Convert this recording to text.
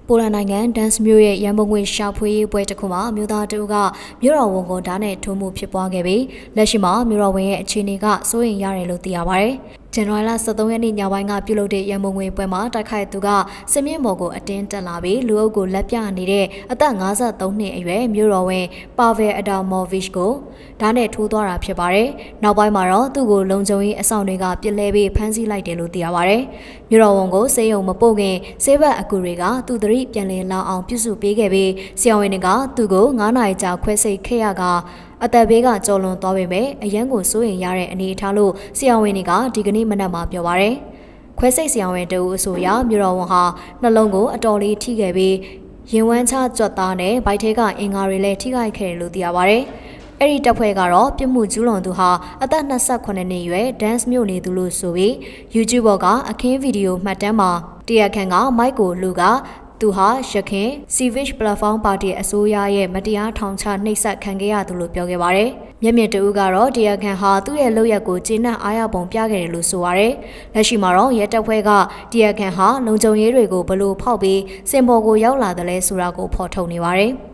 ပိုလန်နိုင်ငံဒန်စ်မြို့ရဲ့ရန်ပုံငွေရှာဖွေရေးပွဲတစ်ခုမှာမြို့သားတဦးကမြို့တော်ဝန်ကိုဓာတ်နဲ့ထိုးမှုဖြစ်ပွားခဲ့ပြီးလက်ရှိမှာမြို့တော်ဝန်ရဲ့အခြေအနေကစိုးရိမ်ရတယ်လို့သိရပါတယ်။ဇန်နဝါရီလ23ရက်နေ့ညပိုင်းကပြုလုပ်တဲ့ရန်ပုံငွေပွဲမှာတိုက်ခိုက်သူကစစ်မြင့်ဘော်ကိုအတင်းတက်လာပြီးလူအုပ်ကိုလက်ပြနေတဲ့အသက်53နှစ်အရွယ်မြို့တော်ဝန်ပါဗယ်အဒါမော်ဗစ်ကိုဓာတ်နဲ့ထိုးသွားတာဖြစ်ပါတယ်။နောက်ပိုင်းမှာတော့သူ့ကိုလုံခြုံရေးအဆောင်တွေကပြစ်လဲပြီးဖမ်းဆီးလိုက်တယ်လို့သိရပါတယ်။မြို့တော်ဝန်ကိုစေယုံမပို့ခင်ဆေးဘက်အကူတွေကသူ့သတိပြန်လည်လာအောင်ပြုစုပေးခဲ့ပြီးဆရာဝန်တွေကသူ့ကို9နာရီကြာခွဲစိတ်ခဲ့ရကအသက်ဘေးကကြော်လွန်သွားပေမဲ့အရန်ကိုစိုးရိမ်ရတဲ့အနေအထားလို့ဆရာဝန်တွေကဒီကနေ့မနက်မှာပြောပါရယ်ခွဲစိတ်ဆရာဝန်တဦးအဆိုအရမြို့တော်ဝန်ဟာနှလုံးကိုအတော်လေးထိခဲ့ပြီးရင်ဝမ်းချကြွက်သားနဲ့ဗိုက်ထဲကအင်္ဂါတွေလည်းထိခိုက်ခဲ့တယ်လို့သိရပါရယ်အဲ့ဒီတပ်ဖွဲ့ကတော့ပြစ်မှုကျူးလွန်သူဟာအသက်28နှစ်ရွယ်ဒန်စ်မြို့နေသူလို့ဆိုပြီး YouTube ပေါ်ကအခင်းဗီဒီယိုမှတ်တမ်းမှာတရားခံကမိုက်ကိုလူကသူဟာရခင် Civic Platform Party အစိုးရရဲ့မတရားထောင်ချနှိပ်စက်ခံခဲ့ရသူလို့ပြောခဲ့ပါတယ်။မျက်မြင်တဦးကတော့တရားခံဟာသူ့ရဲ့လုပ်ရက်ကိုကျေနပ်အားရပုံပြခဲ့တယ်လို့ဆိုပါတယ်။လက်ရှိမှာတော့ရဲတပ်ဖွဲ့ကတရားခံဟာလုံခြုံရေးတွေကိုဘလို့ဖောက်ပြီးစင်ပေါ်ကိုရောက်လာတယ်လဲဆိုတာကိုဖော်ထုတ်နေပါတယ်။